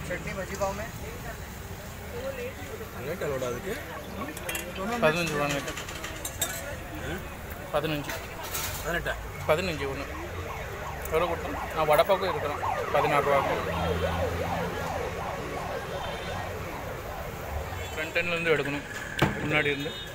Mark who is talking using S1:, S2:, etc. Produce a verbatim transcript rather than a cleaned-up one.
S1: चटनी भजी पाव में
S2: रेट अलोड़ा ಅದಕ್ಕೆ
S3: பதினஞ்சு ரூபாய் பதினஞ்சு
S2: பதினெட்டு
S3: பதினஞ்சு ஒன்று எவ்வளோ கொடுத்தோம் நான் வடப்பாவுக்கும் இருக்கிறேன் பதினாறு ரூபாய்க்கு ஃப்ரண்ட் எண்ட்லேருந்து எடுக்கணும் முன்னாடி இருந்து